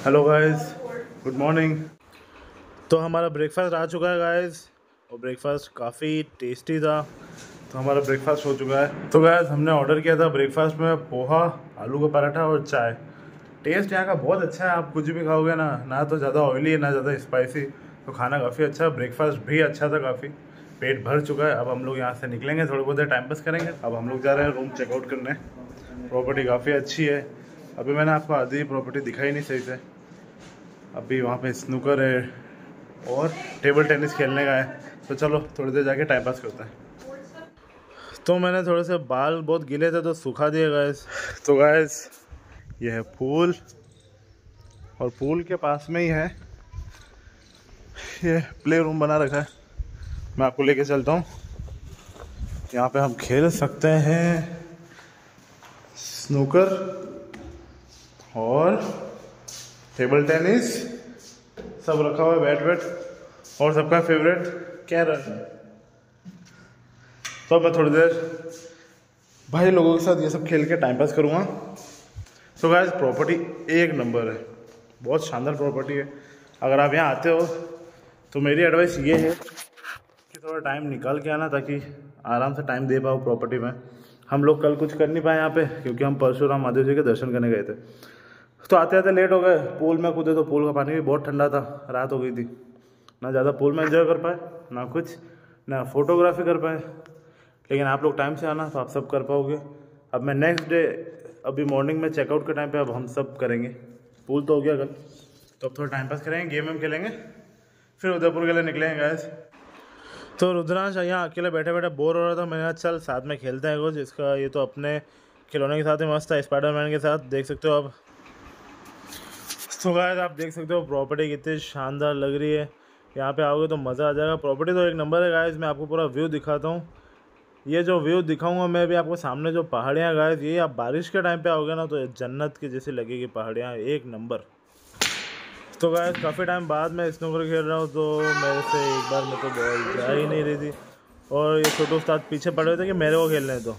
Hello guys, good morning. तो हमारा breakfast आ चुका है गाइस, और ब्रेकफास्ट काफ़ी टेस्टी था। तो हमारा ब्रेकफास्ट हो चुका है। तो गाइस हमने ऑर्डर किया था ब्रेकफास्ट में पोहा, आलू का पराठा और चाय। टेस्ट यहाँ का बहुत अच्छा है। आप कुछ भी खाओगे ना, ना तो ज़्यादा ऑयली है ना ज़्यादा स्पाइसी, तो खाना काफ़ी अच्छा है। ब्रेकफास्ट भी अच्छा था काफ़ी। पेट भर चुका है। अब हम लोग यहाँ से निकलेंगे, थोड़ी बहुत देर टाइम पास करेंगे। अब हम लोग जा रहे हैं रूम चेकआउट करने। प्रॉपर्टी काफ़ी अच्छी है। अभी मैंने आपको आधी प्रॉपर्टी दिखाई नहीं सही से। अभी वहाँ पे स्नूकर है और टेबल टेनिस खेलने का है। तो चलो थोड़ी देर जाके टाइम पास करते हैं। तो मैंने थोड़े से बाल बहुत गीले थे तो सुखा दिए गाइस। तो गाइस ये है पूल, और पूल के पास में ही है ये प्ले रूम बना रखा है। मैं आपको लेके चलता हूँ। यहाँ पे हम खेल सकते हैं स्नूकर और टेबल टेनिस, सब रखा हुआ है, बैट वैट, और सबका फेवरेट कैरम। तो मैं थोड़ी देर भाई लोगों के साथ ये सब खेल के टाइम पास करूँगा। तो गाइस प्रॉपर्टी एक नंबर है, बहुत शानदार प्रॉपर्टी है। अगर आप यहाँ आते हो तो मेरी एडवाइस ये है कि थोड़ा टाइम निकाल के आना, ताकि आराम से टाइम दे पाओ प्रॉपर्टी में। हम लोग कल कुछ कर नहीं पाए यहाँ पे, क्योंकि हम परशुराम महादेव जी के दर्शन करने गए थे। तो आते आते लेट हो गए। पूल में कूदे तो पूल का पानी भी बहुत ठंडा था, रात हो गई थी। ना ज़्यादा पूल में एंजॉय कर पाए, ना कुछ, ना फोटोग्राफी कर पाए। लेकिन आप लोग टाइम से आना तो आप सब कर पाओगे। अब मैं नेक्स्ट डे, अभी मॉर्निंग में चेकआउट के टाइम पे अब हम सब करेंगे। पूल तो हो गया कल, तो अब थोड़ा टाइम पास करेंगे, गेम वेम खेलेंगे, फिर उदयपुर के लिए निकलेंगे गाइस। तो रुद्रांश यहाँ अकेले बैठे बैठे बोर हो रहा था। मैंने कहा चल साथ में खेलते हैं कुछ। इसका ये तो अपने खिलौने के साथ ही मस्त है, स्पाइडरमैन के साथ, देख सकते हो आप। तो गाइस आप देख सकते हो प्रॉपर्टी कितनी शानदार लग रही है। यहाँ पे आओगे तो मज़ा आ जाएगा। प्रॉपर्टी तो एक नंबर है गाइस। मैं आपको पूरा व्यू दिखाता हूँ। ये जो व्यू दिखाऊंगा मैं भी आपको, सामने जो पहाड़ियाँ गाइस, ये आप बारिश के टाइम पे आओगे ना तो ये जन्नत की जैसी लगेगी पहाड़ियाँ, एक नंबर। तो गाइस काफ़ी टाइम बाद मैं स्नूकर खेल रहा हूँ, तो मेरे से एक बार में तो बॉल जा ही नहीं रही थी, और ये छोटे उस्ताद पीछे पड़े हुए थे कि मेरे को खेलने दो।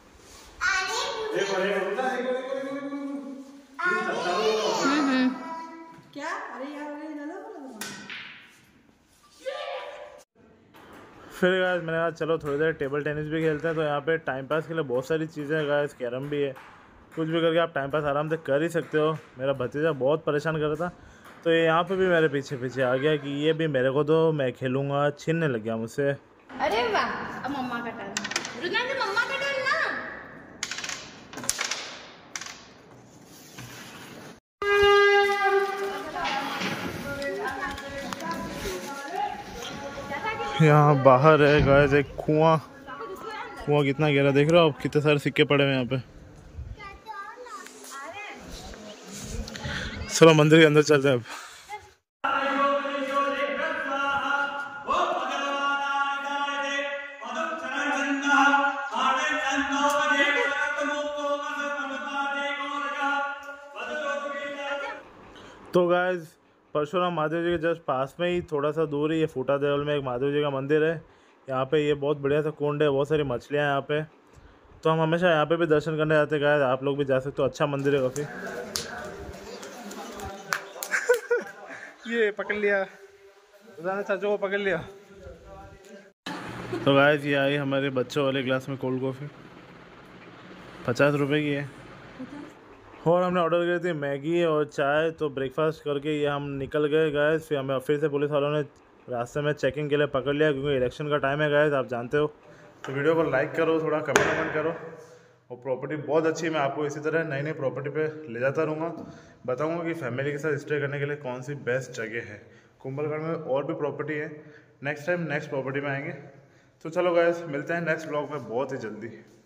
फिर गाइस मैंने कहा चलो थोड़ी देर टेबल टेनिस भी खेलते हैं। तो यहाँ पे टाइम पास के लिए बहुत सारी चीज़ें हैं गाइस, कैरम भी है। कुछ भी करके आप टाइम पास आराम से कर ही सकते हो। मेरा भतीजा बहुत परेशान कर रहा था, तो ये यहाँ पे भी मेरे पीछे पीछे आ गया कि ये भी मेरे को दो, मैं खेलूँगा, छीनने लग गया मुझसे। अरे वाह, अब मम्मा का टर्न। रुद्रांश मम्मा का टर्न ना। यहाँ बाहर है गाइस एक कुआं। कुआं कितना गहरा देख रहे हो आप, कितने सारे सिक्के पड़े हुए यहाँ पे। चलो मंदिर के अंदर चलते हैं अब। तो गाइस परशुराम महादेव जी के जस्ट पास में ही थोड़ा सा दूर ही ये फूटा देवल में एक महादेव जी का मंदिर है। यहाँ पे ये बहुत बढ़िया सा कुंड है, बहुत सारी मछलियाँ हैं यहाँ पे। तो हम हमेशा यहाँ पे भी दर्शन करने जाते हैं गाइस, आप लोग भी जा सकते हो, अच्छा मंदिर है काफ़ी। ये पकड़ लिया, चाचू को पकड़ लिया। तो गाइस ये आई हमारे बच्चों वाले ग्लास में कोल्ड कॉफ़ी, 50 रुपये की है। और हमने ऑर्डर करी थी मैगी और चाय। तो ब्रेकफास्ट करके ये हम निकल गए गाइस। फिर हमें फिर से पुलिस वालों ने रास्ते में चेकिंग के लिए पकड़ लिया, क्योंकि इलेक्शन का टाइम है गाइस, आप जानते हो। तो वीडियो को लाइक करो, थोड़ा कमेंट करो। और प्रॉपर्टी बहुत अच्छी है। मैं आपको इसी तरह नई नई प्रॉपर्टी पे ले जाता रहूँगा, बताऊँगा कि फैमिली के साथ स्टे करने के लिए कौन सी बेस्ट जगह है। कुंभलगढ़ में और भी प्रॉपर्टी है। नेक्स्ट टाइम नेक्स्ट प्रॉपर्टी में आएंगे। तो चलो गाइस मिलते हैं नेक्स्ट ब्लॉग में बहुत ही जल्दी।